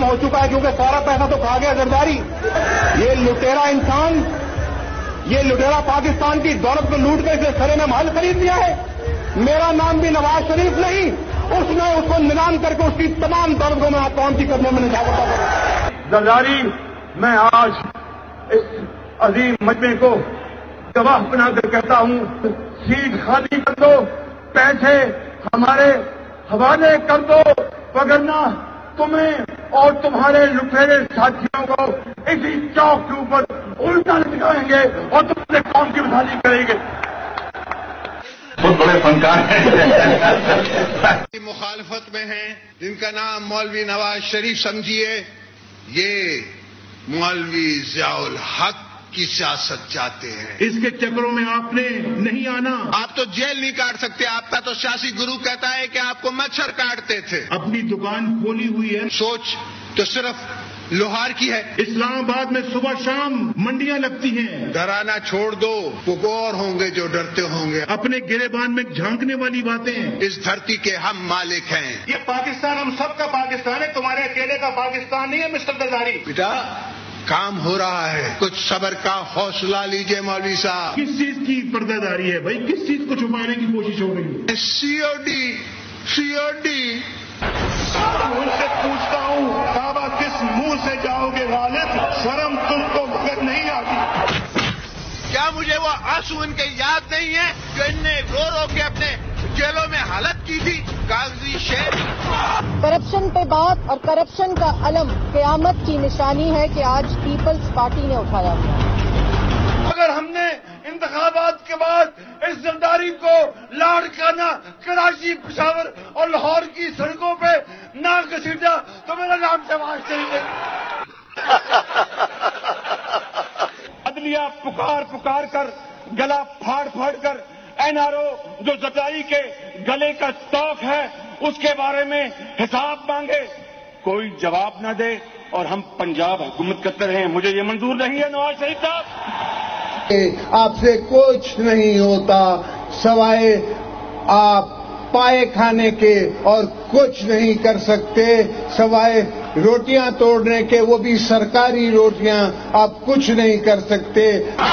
हो चुका है, क्योंकि सारा पैसा तो खा गया जरदारी। ये लुटेरा इंसान, ये लुटेरा पाकिस्तान की दौलत को लूट कर इसने सरे में महल खरीद लिया है। मेरा नाम भी नवाज शरीफ नहीं, उसने उसको नीलाम करके उसकी तमाम दौलत को मैं कौन सी कदमों में निछावता करूं। जरदारी, मैं आज इस अजीम मजमे को गवाह बनाकर कहता हूं, सीट खाली कर दो, पैसे हमारे हवाले कर दो, वगरना तुम्हें और तुम्हारे लुटेरे साथियों को इसी चौक के ऊपर उल्टा लटकाएंगे और तुमसे कौम की बहाली करेंगे। बहुत बड़े फनकार हैं। मुखालफत में हैं, जिनका नाम मौलवी नवाज शरीफ समझिए, ये मौलवी जियाउल हक की सियासत चाहते हैं। इसके चक्रों में आपने नहीं आना। आप तो जेल नहीं काट सकते, आपका तो सियासी गुरु कहता है कि आपको मच्छर काटते थे। अपनी दुकान खोली हुई है, सोच तो सिर्फ लोहार की है। इस्लामाबाद में सुबह शाम मंडियां लगती हैं। डराना छोड़ दो, वो और होंगे जो डरते होंगे। अपने गिरेबान में झांकने वाली बातें। इस धरती के हम मालिक हैं। ये पाकिस्तान हम सबका पाकिस्तान है, तुम्हारे अकेले का पाकिस्तान नहीं है मिस्टर जरदारी। बेटा, काम हो रहा है, कुछ सब्र का हौसला लीजिए मौलवी साहब। किस चीज की पर्दादारी है भाई, किस चीज को छुपाने की कोशिश हो रही है? सीओडी उनसे पूछता हूँ, बाबा किस मुंह से जाओगे गालिब, शर्म तुमको मगर नहीं आती। क्या मुझे वो आंसू इनके याद नहीं है जो इनने रो रो के अपने जेलों में हालत की थी? कागजी शेर। करप्शन पे बात और करप्शन का अलम क़यामत की निशानी है कि आज पीपल्स पार्टी ने उठाया। अगर हमने इंतखाबात के बाद इस जरदारी को लाड़काना कराची, पेशावर और लाहौर की सड़कों पे ना घसीटा तो मेरा नाम नवाज शरीफ है। अदलिया पुकार पुकार कर, गला फाड़ फाड़ कर एनआरओ जो जरदारी के गले का तोक है उसके बारे में हिसाब मांगे, कोई जवाब न दे और हम पंजाब हुकूमत करते रहे। मुझे ये मंजूर नहीं है नवाज शरीफ साहब। आपसे कुछ नहीं होता सवाए आप पाए खाने के, और कुछ नहीं कर सकते सवाए रोटियां तोड़ने के, वो भी सरकारी रोटियां। आप कुछ नहीं कर सकते।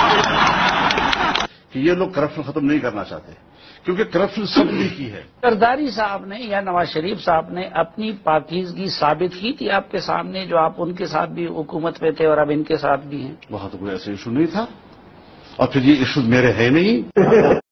कि ये लोग करप्शन खत्म नहीं करना चाहते, क्योंकि करप्शन सबने की है। जरदारी साहब ने या नवाज शरीफ साहब ने अपनी पाकीज़गी साबित की थी आपके सामने, जो आप उनके साथ भी हुकूमत में थे और अब इनके साथ भी हैं। वहां तो कोई ऐसा इशू नहीं था, और फिर ये इशू मेरे है नहीं।